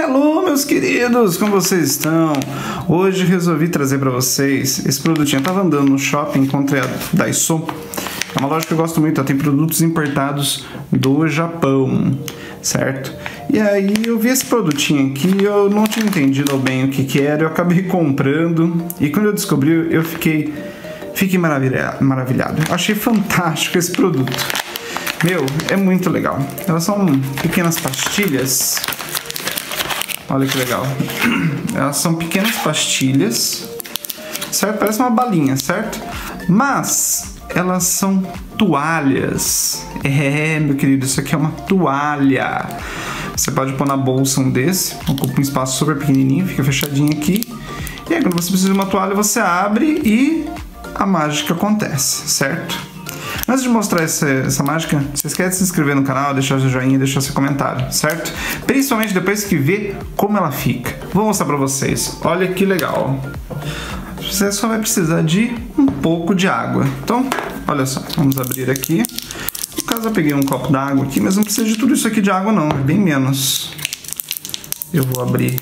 Hello, meus queridos, como vocês estão? Hoje resolvi trazer para vocês esse produtinho. Eu tava andando no shopping, encontrei a Daiso. É uma loja que eu gosto muito, ela tem produtos importados do Japão, certo? E aí eu vi esse produtinho aqui, eu não tinha entendido bem o que era, eu acabei comprando e quando eu descobri eu fiquei maravilhado. Eu achei fantástico esse produto. Meu, é muito legal. Elas são pequenas pastilhas. Olha que legal. Elas são pequenas pastilhas, certo? Parece uma balinha, certo? Mas elas são toalhas. É, meu querido, isso aqui é uma toalha. Você pode pôr na bolsa um desse, ocupa um espaço super pequenininho, fica fechadinho aqui. E aí quando você precisa de uma toalha, você abre e a mágica acontece, certo? Antes de mostrar essa mágica, não se esquece de se inscrever no canal, deixar seu joinha e deixar seu comentário, certo? Principalmente depois que vê como ela fica. Vou mostrar pra vocês. Olha que legal. Você só vai precisar de um pouco de água. Então, olha só, vamos abrir aqui. No caso, eu peguei um copo d'água aqui, mas não precisa de tudo isso aqui de água não, é bem menos. Eu vou abrir.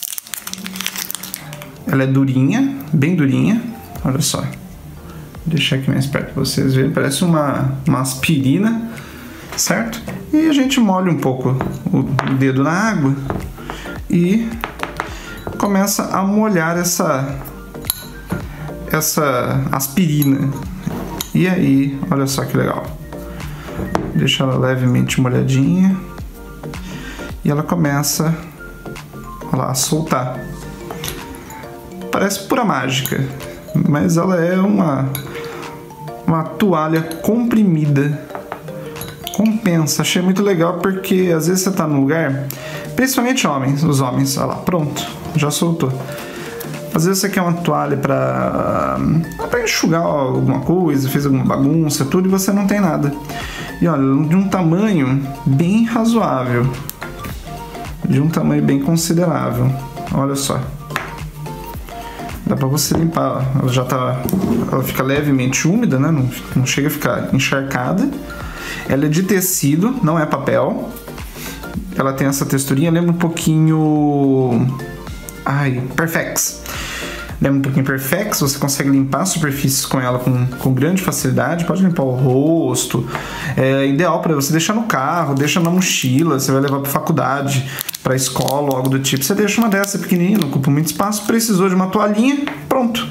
Ela é durinha, bem durinha. Olha só. Vou deixar aqui mais perto para vocês verem. Parece uma aspirina, certo? E a gente molha um pouco o dedo na água e começa a molhar essa aspirina. E aí, olha só que legal. Deixa ela levemente molhadinha e ela começa, olha lá, a soltar. Parece pura mágica, mas ela é uma toalha comprimida. Compensa, achei muito legal porque às vezes você tá num lugar, principalmente os homens, olha lá, pronto, já soltou. Às vezes você quer uma toalha para enxugar alguma coisa, fez alguma bagunça, tudo, e você não tem nada. E olha, de um tamanho bem razoável, de um tamanho bem considerável, olha só. Dá pra você limpar, ela fica levemente úmida, né? Não chega a ficar encharcada. Ela é de tecido, não é papel. Ela tem essa texturinha, lembra um pouquinho... Perfex. Lembra um pouquinho Perfex, você consegue limpar superfícies com ela com grande facilidade. Pode limpar o rosto. É ideal para você deixar no carro, deixa na mochila, você vai levar pra faculdade, pra escola ou algo do tipo. Você deixa uma dessa pequenininha, não ocupa muito espaço, precisou de uma toalhinha, pronto.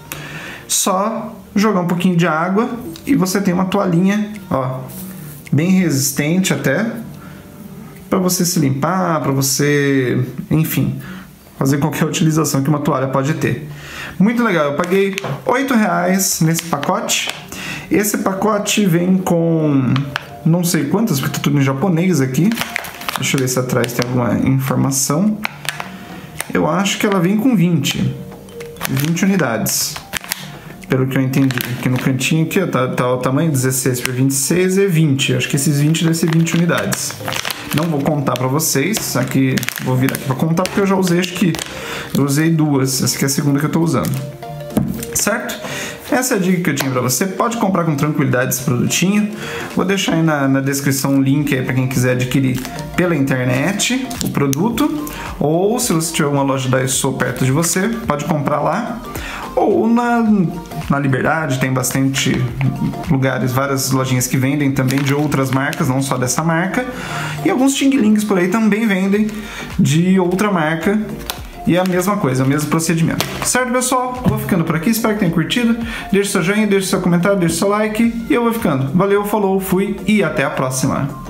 Só jogar um pouquinho de água e você tem uma toalhinha, ó, bem resistente até, para você se limpar, para você, enfim, fazer qualquer utilização que uma toalha pode ter. Muito legal, eu paguei R$8 nesse pacote. Esse pacote vem com não sei quantas, porque tá tudo em japonês aqui. Deixa eu ver se atrás tem alguma informação. Eu acho que ela vem com 20 unidades. Pelo que eu entendi. Aqui no cantinho aqui, ó, tá o tamanho 16 por 26 é 20. Acho que esses 20 devem ser 20 unidades. Não vou contar pra vocês. Aqui, vou vir aqui pra contar porque eu já usei, acho que eu usei duas. Essa aqui é a segunda que eu tô usando. Certo? Essa é a dica que eu tinha pra você. Pode comprar com tranquilidade esse produtinho. Vou deixar aí na descrição um link aí pra quem quiser adquirir pela internet o produto. Ou se você tiver uma loja da Daiso perto de você, pode comprar lá. Ou na Liberdade, tem bastante lugares, várias lojinhas que vendem também de outras marcas, não só dessa marca. E alguns Ting-Lings por aí também vendem de outra marca. E é a mesma coisa, é o mesmo procedimento. Certo, pessoal? Vou ficando por aqui, espero que tenham curtido. Deixe seu joinha, deixe seu comentário, deixe seu like. E eu vou ficando. Valeu, falou, fui e até a próxima.